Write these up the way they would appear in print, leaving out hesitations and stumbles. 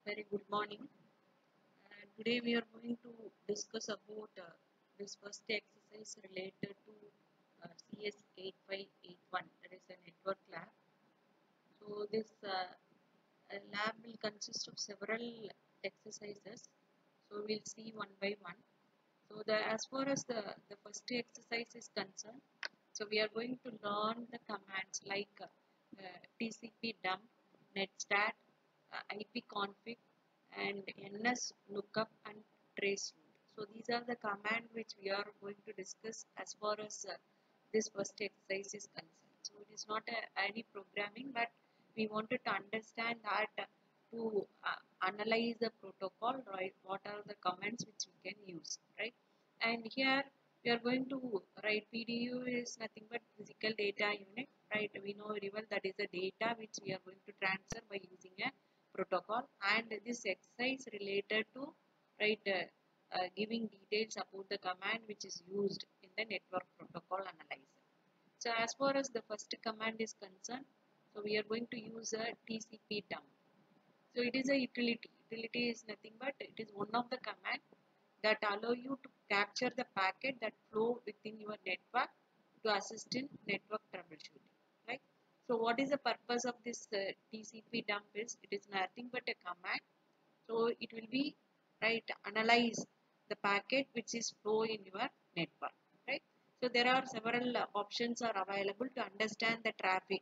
Very good morning. Today we are going to discuss about this first exercise related to CS 8581, that is a network lab. So this lab will consist of several exercises. So we'll see one by one. So as far as the first exercise is concerned, so we are going to learn the commands like TCP dump, netstat, ipconfig, and ns lookup and trace route. So these are the commands which we are going to discuss as far as this first exercise is concerned. So it is not any programming, but we wanted to understand that to analyze the protocol, right? What are the commands which we can use, right? And here we are going to write PDU is nothing but physical data unit, right? We know very well that is the data which we are going to transfer by using a protocol, and this exercise related to right giving details about the command which is used in the network protocol analyzer. So as far as the first command is concerned, so we are going to use a TCP dump. So it is a utility. Utility is nothing but it is one of the command that allow you to capture the packet that flow within your network to assist in network troubleshooting. Right. So what is the purpose of this TCP dump is it is nothing but a command. So it will be right analyze the packet which is flow in your network. Right. So there are several options are available to understand the traffic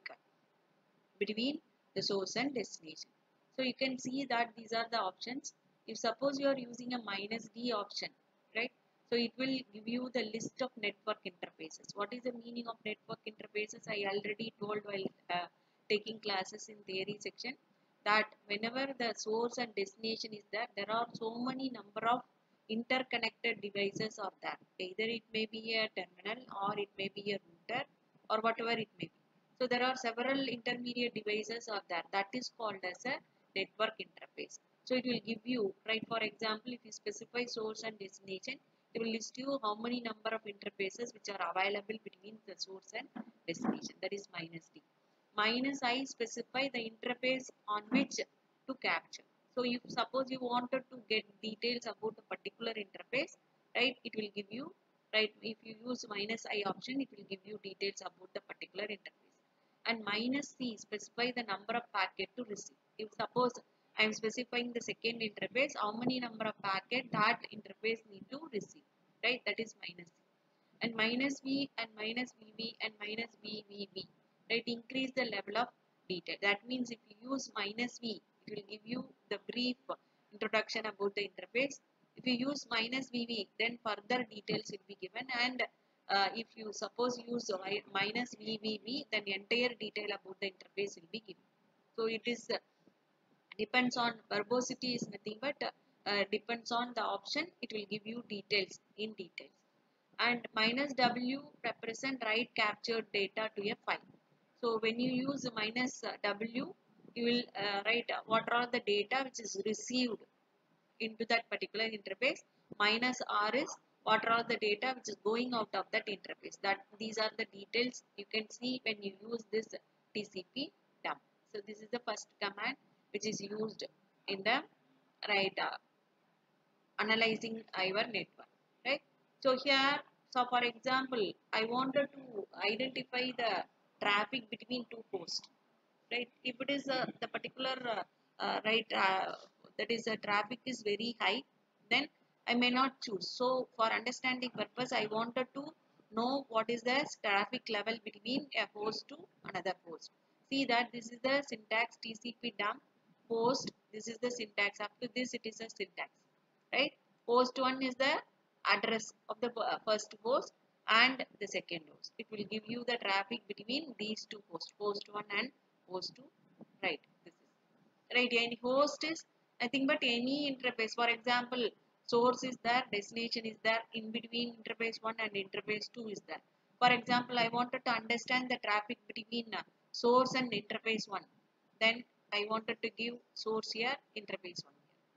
between the source and destination. So you can see that these are the options. If suppose you are using a -D option, right? So it will give you the list of network interfaces. What is the meaning of network interfaces? I already told while taking classes in theory section that whenever the source and destination is there, there are so many number of interconnected devices are there. Either it may be a terminal or it may be a router or whatever it may be. So there are several intermediate devices are there. That is called as a network interface. So it will give you, right, for example, if you specify source and destination, it will list you how many number of interfaces which are available between the source and destination. That is -D. -I specify the interface on which to capture. So if suppose you wanted to get details about a particular interface, right, it will give you, right, if you use -I option, it will give you details about the particular interface. And -C specify the number of packet to receive. If suppose I am specifying the second interface, how many number of packet that interface need to receive, right? That is -C. And -V and -VV and -VVV, right? Increase the level of detail. That means if you use -V, it will give you the brief introduction about the interface. If you use -VV, then further details will be given, and if you suppose use -VVV, then entire detail about the interface will be given. So it is depends on verbosity is nothing but depends on the option. It will give you details in details. And -W represent write captured data to a file. So when you use -W, you will write what are the data which is received into that particular interface. -R is what are the data which is going out of that interface. That these are the details you can see when you use this TCP dump. So this is the first command which is used in the right analyzing our network, right? So here, so for example, I wanted to identify the traffic between two posts, right? If it is the particular right that is traffic is very high, then I may not choose. So for understanding purpose, I wanted to know what is the traffic level between a host to another host. See that this is the syntax TCP dump host. This is the syntax. Up to this, it is a syntax, right? Host 1 is the address of the first host and the second host. It will give you the traffic between these two hosts, host 1 and host 2, right? This is right. Any host is nothing but any interface. For example, source is there, destination is there, in between interface 1 and interface 2 is there. For example, I wanted to understand the traffic between source and interface 1. Then I wanted to give source here, interface 1.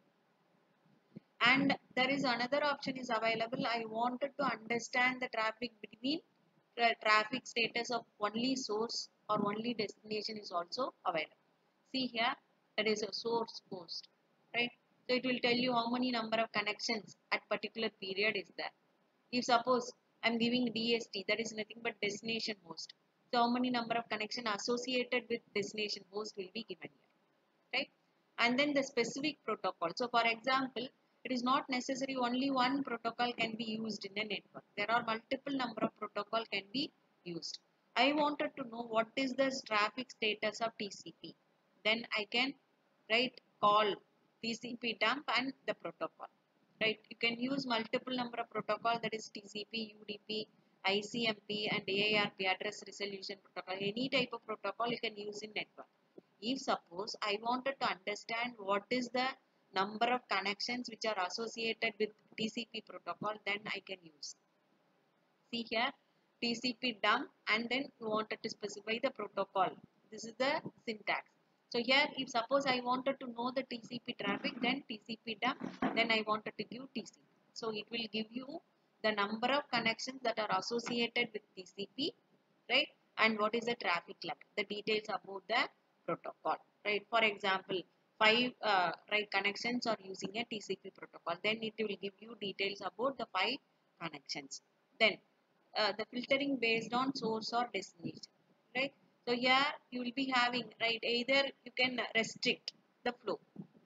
And there is another option is available. I wanted to understand the traffic between the traffic status of only source or only destination is also available. See here, that is a source host. right? So it will tell you how many number of connections at particular period is there. If suppose I'm giving DST, that is nothing but destination host. So how many number of connection associated with destination host will be given here, right? And then the specific protocol. So for example, it is not necessary only one protocol can be used in a network. There are multiple number of protocol can be used. I wanted to know what is the traffic status of TCP. Then I can write call TCP dump and the protocol. Right? You can use multiple number of protocol, that is TCP, UDP, ICMP and AARP, address resolution protocol. Any type of protocol you can use in network. If suppose I wanted to understand what is the number of connections which are associated with TCP protocol, then I can use. See here, TCP dump, and then you wanted to specify the protocol. This is the syntax. So here, if suppose I wanted to know the TCP traffic, then TCP dump, then I wanted to give TCP. So it will give you the number of connections that are associated with TCP, right? And what is the traffic level, the details about the protocol, right? For example, 5 right connections are using a TCP protocol, then it will give you details about the 5 connections. Then the filtering based on source or destination, right? So here you will be having, right, either you can restrict the flow.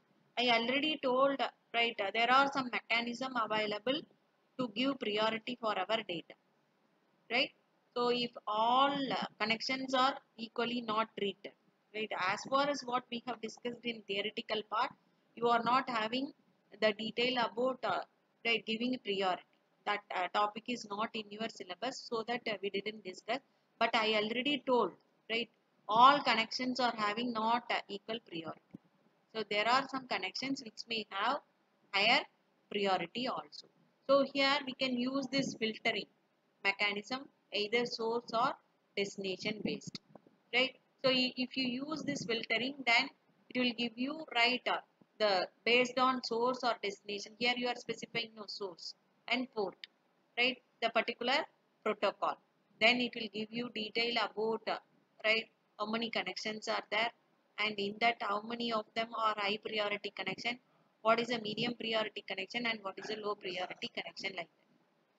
I already told, right, there are some mechanism available to give priority for our data, right? So if all connections are equally not treated, right, as far as what we have discussed in theoretical part, you are not having the detail about right, giving priority. That topic is not in your syllabus, so that we didn't discuss. But I already told, right, all connections are having not equal priority. So there are some connections which may have higher priority also. So here we can use this filtering mechanism, either source or destination based, right? So if you use this filtering, then it will give you, right, the based on source or destination. Here you are specifying no source and port, right, the particular protocol. Then it will give you detail about right, how many connections are there, and in that how many of them are high priority connection, what is a medium priority connection, and what is a low priority connection, like that.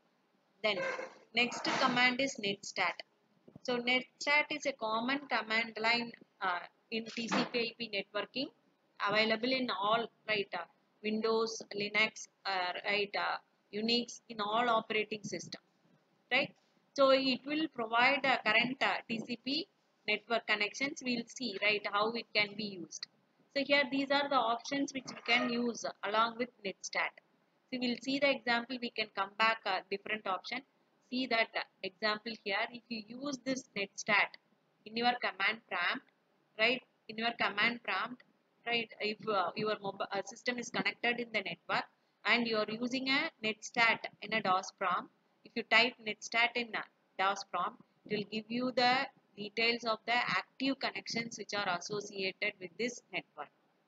Then next command is netstat. So netstat is a common command line in TCP/IP networking, available in all, right, Windows, Linux, right, Unix, in all operating system, right? So it will provide current TCP network connections. We'll see, right, how it can be used. So here these are the options which we can use along with netstat. So we'll see the example. We can come back different option. See that example here. If you use this netstat in your command prompt, right, in your command prompt, right, if your mobile system is connected in the network and you are using a netstat in a DOS prompt, if you type netstat in a DOS prompt, it will give you the details of the active connections which are associated with this network.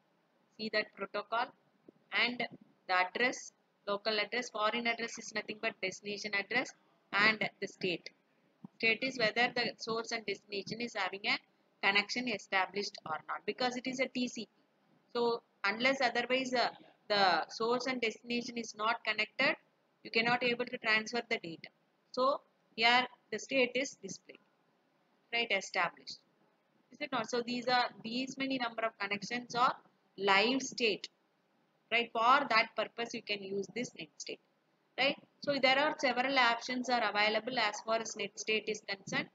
See that protocol and the address, local address. Foreign address is nothing but destination address, and the state. State is whether the source and destination is having a connection established or not, because it is a TCP. So unless otherwise the source and destination is not connected, you cannot able to transfer the data. So here the state is displayed, right, established. Is it not? So these many number of connections are live state, right? For that purpose you can use this net state, right? So there are several options are available as far as net state is concerned.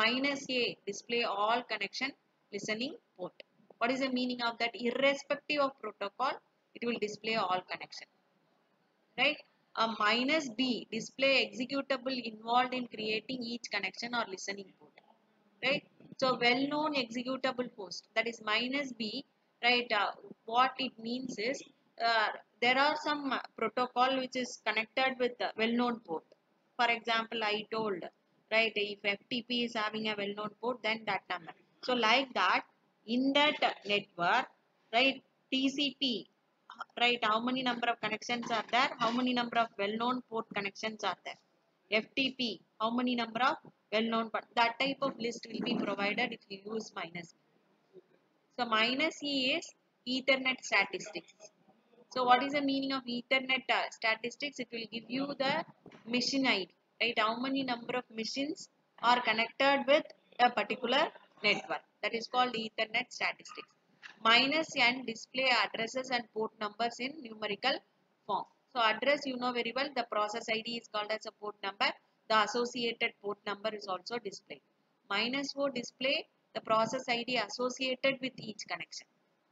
-a, display all connection listening port. What is the meaning of that? Irrespective of protocol, it will display all connection, right? A -b, display executable involved in creating each connection or listening port, right? So well-known executable host, that is -b, right? What it means is there are some protocol which is connected with the well-known port. For example, I told, right, if FTP is having a well-known port, then that number. So like that, in that network, right, TCP, right, how many number of connections are there, how many number of well-known port connections are there, FTP, how many number of well-known, but that type of list will be provided if you use -e. So -e is Ethernet statistics. So what is the meaning of Ethernet statistics? It will give you the machine ID, right? How many number of machines are connected with a particular network. That is called Ethernet statistics. Minus N display addresses and port numbers in numerical form. So address you know very well, the process ID is called as a port number. The associated port number is also displayed. Minus O display the process ID associated with each connection.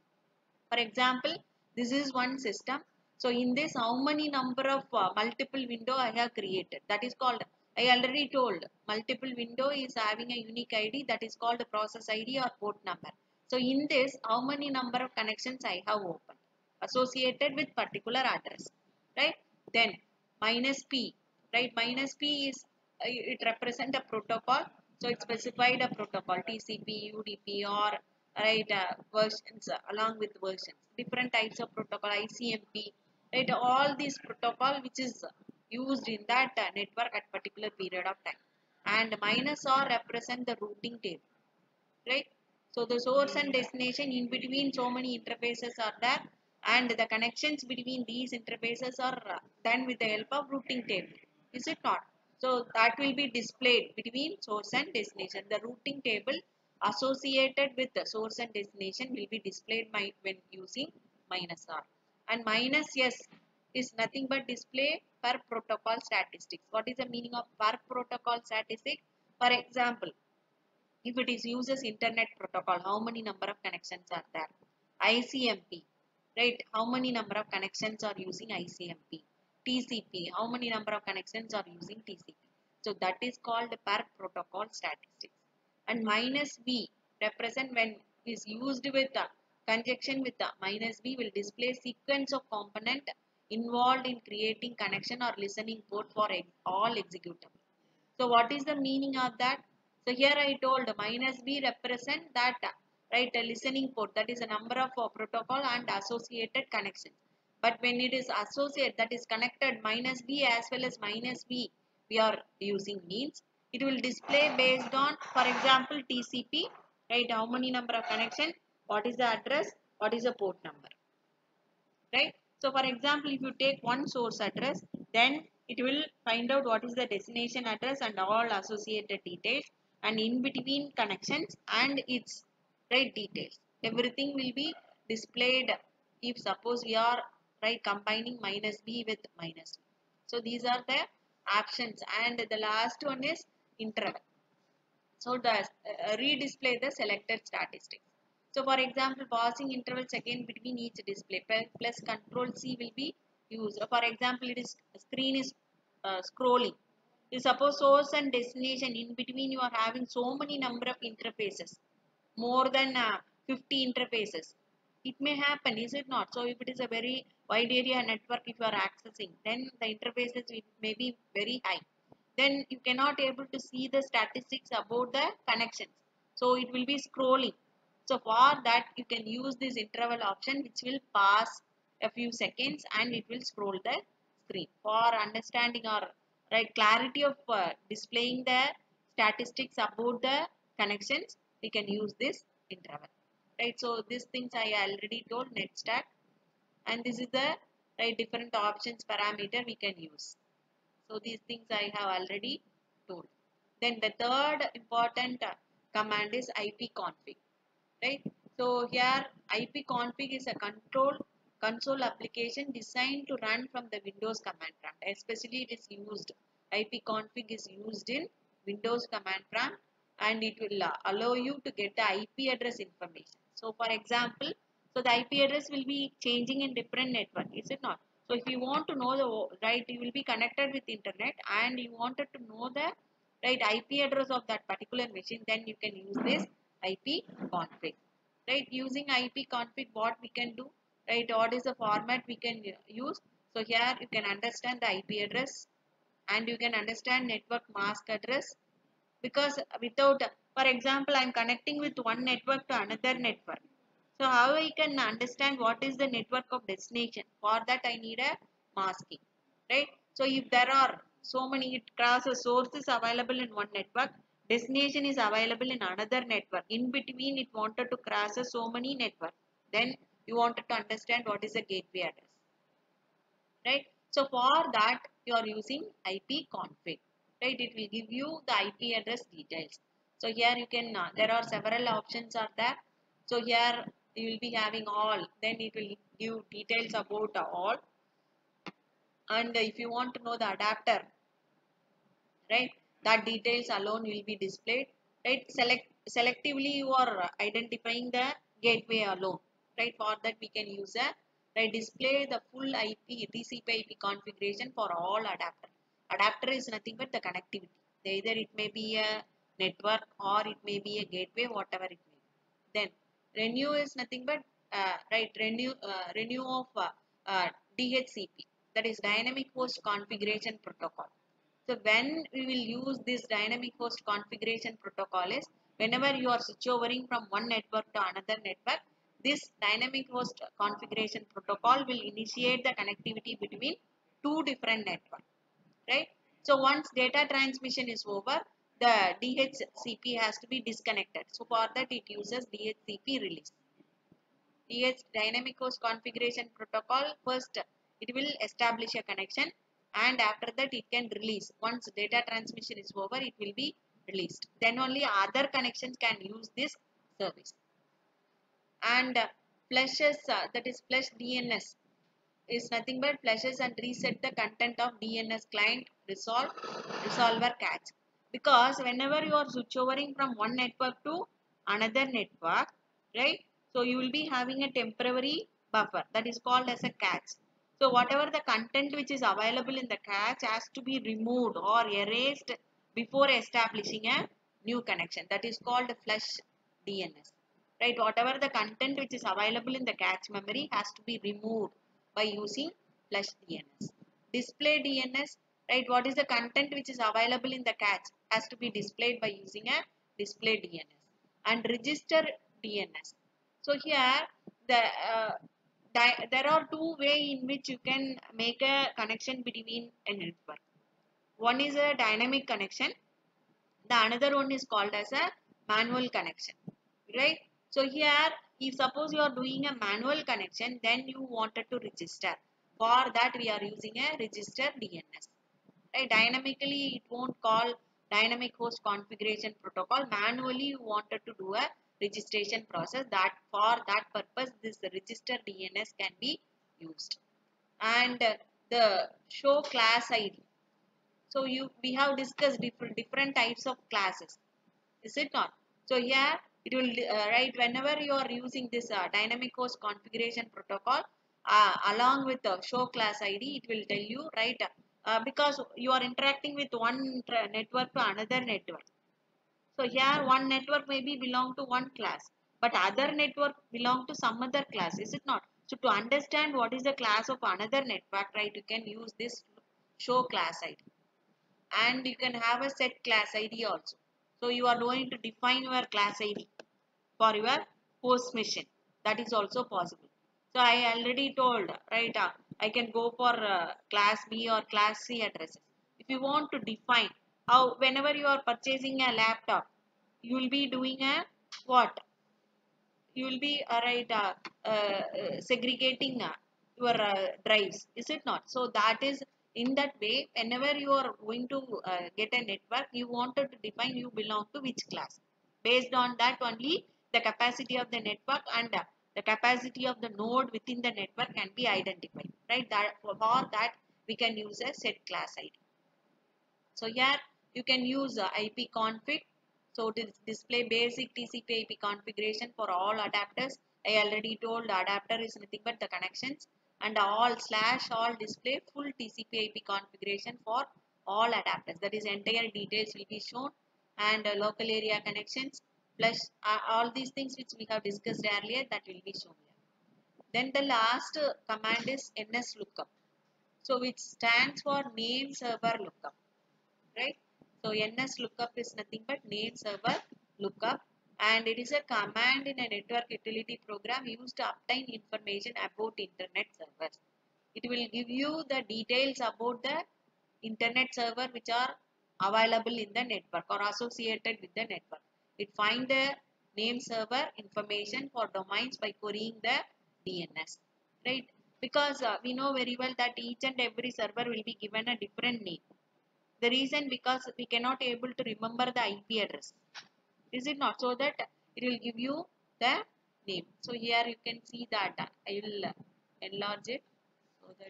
For example, this is one system. So in this, how many number of multiple window I have created? That is called, I already told, multiple window is having a unique ID, that is called process ID or port number. So in this, how many number of connections I have opened associated with particular address, right? Then minus P, right? Minus P is, it represent a protocol. So it specified a protocol TCP, UDP, or right versions along with versions, different types of protocol, ICMP, right? All these protocol which is used in that network at particular period of time. And minus R represent the routing table, right? So the source and destination, in between so many interfaces are there, and the connections between these interfaces are done with the help of routing table, is it not? So that will be displayed between source and destination. The routing table associated with the source and destination will be displayed when using minus R. And minus S is nothing but display per protocol statistics. What is the meaning of per protocol statistic? For example, if it is uses internet protocol, how many number of connections are there? ICMP, right? How many number of connections are using ICMP? TCP, how many number of connections are using TCP? So that is called per protocol statistics. And minus B represent when is used with conjunction with the minus B will display sequence of component involved in creating connection or listening port for all executable. So what is the meaning of that? So here I told minus B represent that, right, a listening port, that is a number of protocol and associated connections. But when it is associated, that is connected minus B as well as minus B we are using means, it will display based on, for example, TCP, right, how many number of connection, what is the address, what is the port number, right? So for example, if you take one source address, then it will find out what is the destination address and all associated details, and in between connections and its right details. Everything will be displayed if suppose we are right combining minus B with minus B. So these are the options, and the last one is interval. So the redisplay the selected statistics. So for example, passing interval second between each display plus control C will be used. For example, it is screen is scrolling. You suppose source and destination, in between you are having so many number of interfaces, more than 50 interfaces. It may happen, is it not? So if it is a very wide area network, if you are accessing, then the interfaces may be very high. Then you cannot able to see the statistics about the connections. So it will be scrolling. So for that you can use this interval option, which will pass a few seconds and it will scroll the screen. For understanding or right clarity of displaying the statistics about the connections, we can use this interval. Right. So these things I already told netstat, and this is the right different options parameter we can use. So these things I have already told. Then the third important command is ipconfig, right? So here ipconfig is a console application designed to run from the Windows command prompt. Especially it is used, ipconfig is used in Windows command prompt, and it will allow you to get the IP address information. So for example, so the IP address will be changing in different network, is it not? So if you want to know the right, you will be connected with internet and you wanted to know the right IP address of that particular machine, then you can use this IP config. Right, using IP config, what we can do, right, what is the format we can use? So here you can understand the IP address and you can understand network mask address, because without, for example, I am connecting with one network to another network. So how I can understand what is the network of destination? For that I need a masking, right? So if there are so many, it crosses, source is available in one network, destination is available in another network. In between it wanted to cross so many networks. Then you wanted to understand what is the gateway address. right? So for that you are using IP config, right? It will give you the IP address details. So here you can, there are several options are there. So here you will be having all, then it will give details about all. And if you want to know the adapter, right, that details alone will be displayed, right? Selectively you are identifying the gateway alone, right? For that we can use a, right, display the full IP TCP IP configuration for all adapter is nothing but the connectivity. Either it may be a network or it may be a gateway, whatever it may be. Then renew is nothing but, right, renew of DHCP, that is dynamic host configuration protocol. So when we will use this dynamic host configuration protocol is whenever you are switch overing from one network to another network, this dynamic host configuration protocol will initiate the connectivity between two different networks, right? So once data transmission is over, the DHCP has to be disconnected. So for that it uses DHCP release. DH dynamic host configuration protocol, first it will establish a connection and after that it can release. Once data transmission is over, it will be released. Then only other connections can use this service. And flushes, that is flush DNS is nothing but flushes and reset the content of DNS client resolver cache. Because whenever you are switch overing from one network to another network, right? So you will be having a temporary buffer that is called as a cache. So whatever the content which is available in the cache has to be removed or erased before establishing a new connection. That is called flush DNS. Right? Whatever the content which is available in the cache memory has to be removed by using flush DNS. Display DNS, right? What is the content which is available in the cache has to be displayed by using a display DNS. And register DNS. So here the there are two ways in which you can make a connection between a network. One is a dynamic connection. The another one is called as a manual connection, right? So here, if suppose you are doing a manual connection, then you wanted to register. For that we are using a register DNS, right? Dynamically it won't call dynamic host configuration protocol. Manually you wanted to do a registration process, that for that purpose this register DNS can be used. And the show class ID. So we have discussed different types of classes, is it not? So here it will, right, whenever you are using this dynamic host configuration protocol, along with the show class ID, it will tell you, right, because you are interacting with one network to another network. So here one network may be belong to one class, but other network belong to some other class, is it not? So to understand what is the class of another network, right, you can use this show class ID. And you can have a set class ID also. So you are going to define your class ID for your host machine. That is also possible. So I already told, right, I can go for class B or class C addresses. If you want to define how, whenever you are purchasing a laptop, you will be doing a what? You will be segregating your drives, is it not? So that is, in that way, whenever you are going to get a network, you wanted to define you belong to which class. Based on that only the capacity of the network and the capacity of the node within the network can be identified, right? That for that we can use a set class ID. So here you can use IP config. So to display basic TCP IP configuration for all adapters. I already told the adapter is nothing but the connections, and all display full TCP IP configuration for all adapters. That is entire details will be shown, and local area connections plus all these things which we have discussed earlier, that will be shown here. Then the last command is NSLOOKUP. So which stands for name server lookup, right? So NS lookup is nothing but name server lookup, and it is a command in a network utility program used to obtain information about internet servers. It will give you the details about the internet server which are available in the network or associated with the network. It find the name server information for domains by querying the DNS, right? because we know very well that each and every server will be given a different name. The reason because we cannot able to remember the IP address. Is it not? So that it will give you the name. So here you can see that I will enlarge it so that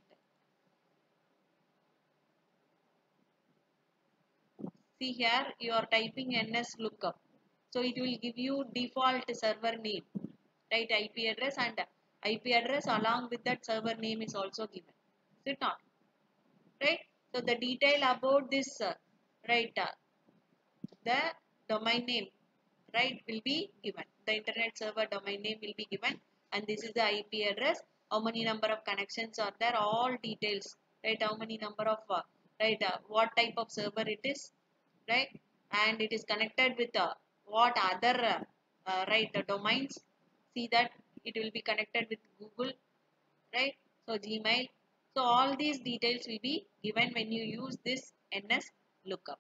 see here you are typing ns lookup. So it will give you default server name, right? IP address and IP address along with that server name is also given. Is it not? Right? So the detail about this, right? The domain name, right, will be given. The internet server domain name will be given, and this is the IP address. How many number of connections are there? All details, right? How many number of right? What type of server it is, right? And it is connected with what other right domains. See that it will be connected with Google, right? So Gmail. So all these details will be given when you use this NS lookup.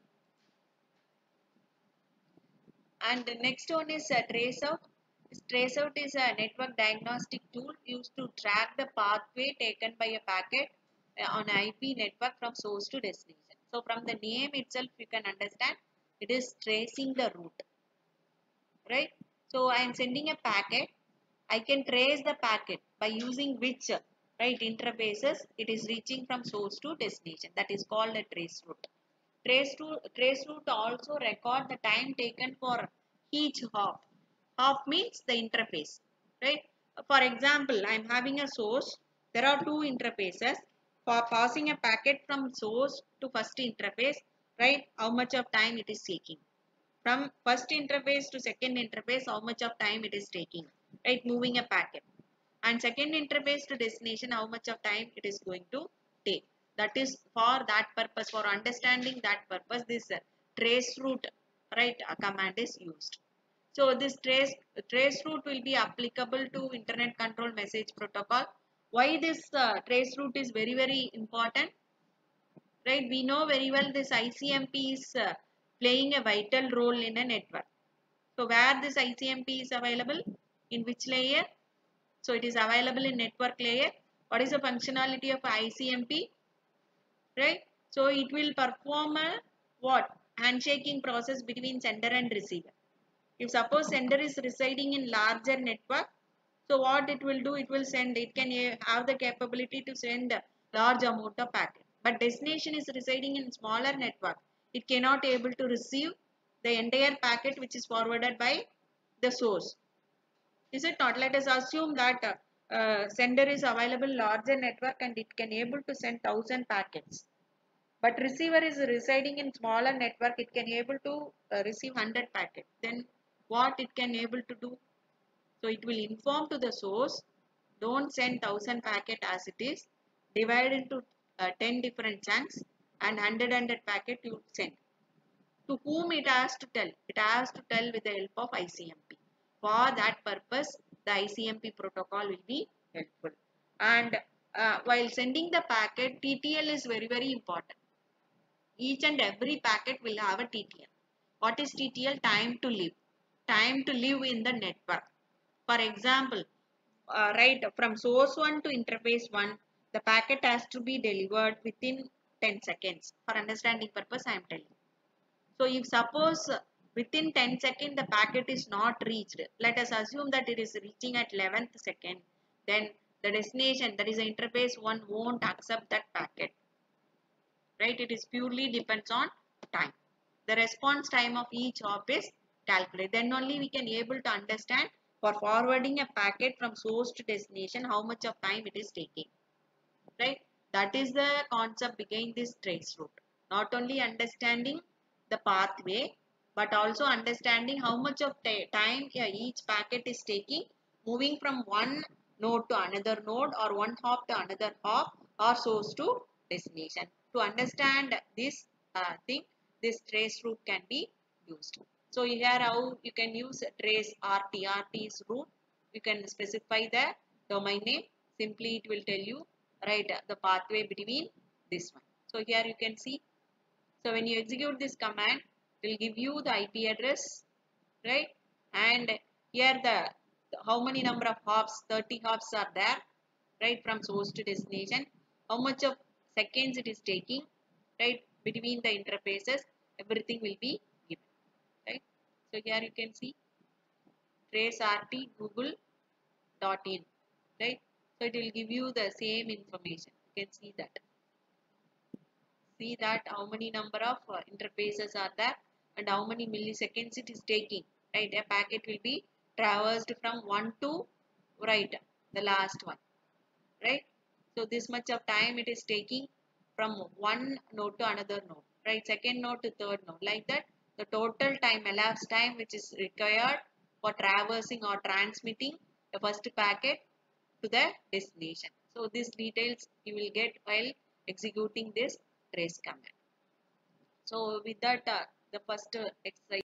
And the next one is traceout. Traceout is a network diagnostic tool used to track the pathway taken by a packet on IP network from source to destination. So from the name itself, you can understand it is tracing the route, right? So I am sending a packet. I can trace the packet by using which right interfaces it is reaching from source to destination. That is called a trace route. Trace route also record the time taken for each hop. Hop means the interface, right? For example, I am having a source. There are two interfaces. For passing a packet from source to first interface, right? How much of time it is taking? From first interface to second interface, how much of time it is taking, right? Moving a packet. And second interface to destination, how much of time it is going to take. That is for that purpose, for understanding that purpose, this trace route, right, command is used. So this trace route will be applicable to internet control message protocol. Why this trace route is very important? Right, we know very well this ICMP is playing a vital role in a network. So where this ICMP is available? In which layer? So it is available in network layer. What is the functionality of ICMP? Right? So it will perform a what? Handshaking process between sender and receiver. If suppose sender is residing in larger network, so what it will do? It will send, it can have the capability to send a large amount of packet. But destination is residing in smaller network. It cannot able to receive the entire packet which is forwarded by the source. Is it not? Let us assume that sender is available larger network and it can able to send 1000 packets. But receiver is residing in smaller network, it can able to receive 100 packets. Then what it can able to do? So it will inform to the source, don't send 1000 packet as it is, divide into 10 different chunks and 100 packet you send. To whom it has to tell? It has to tell with the help of ICMP. For that purpose, the ICMP protocol will be helpful. And while sending the packet, TTL is very important. Each and every packet will have a TTL. What is TTL? Time to live. Time to live in the network. For example, right from source 1 to interface 1, the packet has to be delivered within 10 seconds. For understanding purpose, I am telling. So if suppose within 10 seconds the packet is not reached, let us assume that it is reaching at 11th second, then the destination, that is the interface 1, won't accept that packet. Right? It is purely depends on time. The response time of each hop is calculated. Then only we can able to understand for forwarding a packet from source to destination how much of time it is taking. Right? That is the concept behind this trace route. Not only understanding the pathway, but also understanding how much of time each packet is taking, moving from one node to another node or one hop to another hop or source to destination. To understand this thing, this trace route can be used. So here how you can use trace RT. RT is route. You can specify the domain name. Simply it will tell you right the pathway between this one. So here you can see. So when you execute this command, it will give you the IP address, right? And here the how many number of hops? 30 hops are there. right, from source to destination, how much of seconds it is taking, right, between the interfaces, everything will be given, right. So here you can see trace rt google.in, right. So it will give you the same information. You can see that how many number of interfaces are there and how many milliseconds it is taking, right. A packet will be traversed from one to, right, the last one, right. So this much of time it is taking from one node to another node, right, second node to third node, like that. The total time, elapsed time which is required for traversing or transmitting the first packet to the destination. So these details you will get while executing this trace command. So with that, the first exercise